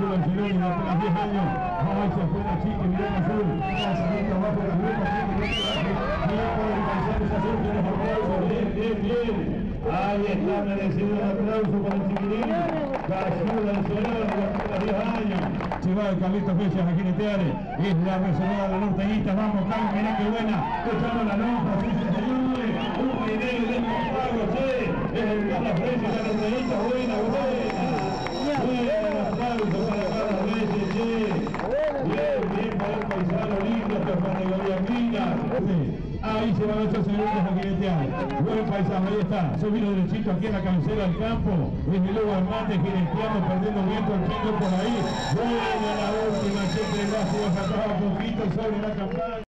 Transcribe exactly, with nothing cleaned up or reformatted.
Pablo Angeloni, de apenas diez años. Ahí se fue la chica, mirá en azul. La salida abajo de la lupa, bien por el paisano, se hace un aplauso. Bien, bien, bien. Ahí está, merecido el aplauso para el chiquilín. Ayuda al señor de apenas diez años. Se va el Carlitos Fechas a jinetear. Es la reservada de la norteñita. Vamos, Carlos, mirá qué buena. Echando la lonja, sí, señores. Un video de estos pagos, che. Es el Carlos Fechas, la norteñita. Buena, buena. Buena, aplauso para Carlos Fechas, che. Bien, bien para el paisano lindo, que es categoría fina. Ahí se van ocho segundos a jinetear. Buen paisano, ahí está. Yo vino derechito aquí en la cabecera del campo. Es mi Lobo Hernández jineteando, perdiendo viento el chico por ahí. Buena la última, che, que el brazo va a sacar un poquito sobre la campana.